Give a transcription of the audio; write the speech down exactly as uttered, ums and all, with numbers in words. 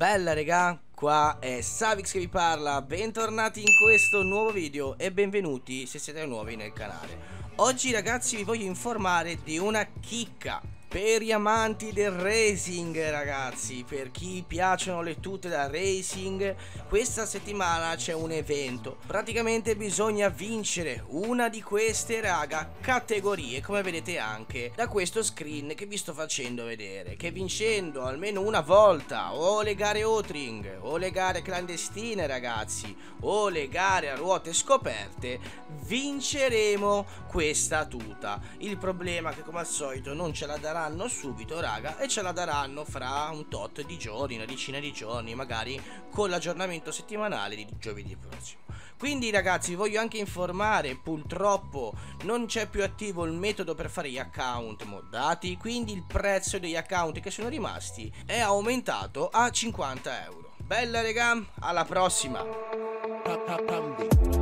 Bella regà, qua è Savix che vi parla, bentornati in questo nuovo video e benvenuti se siete nuovi nel canale. Oggi ragazzi vi voglio informare di una chicca per gli amanti del racing ragazzi, per chi piacciono le tute da racing. Questa settimana c'è un evento, praticamente bisogna vincere una di queste raga categorie, come vedete anche da questo screen che vi sto facendo vedere, che vincendo almeno una volta o le gare Otring o le gare clandestine ragazzi o le gare a ruote scoperte vinceremo questa tuta. Il problema è che come al solito non ce la daranno subito raga, e ce la daranno fra un tot di giorni, una decina di giorni, magari con l'aggiornamento settimanale di giovedì prossimo. Quindi ragazzi vi voglio anche informare, purtroppo non c'è più attivo il metodo per fare gli account moddati, quindi il prezzo degli account che sono rimasti è aumentato a cinquanta euro. Bella raga, alla prossima.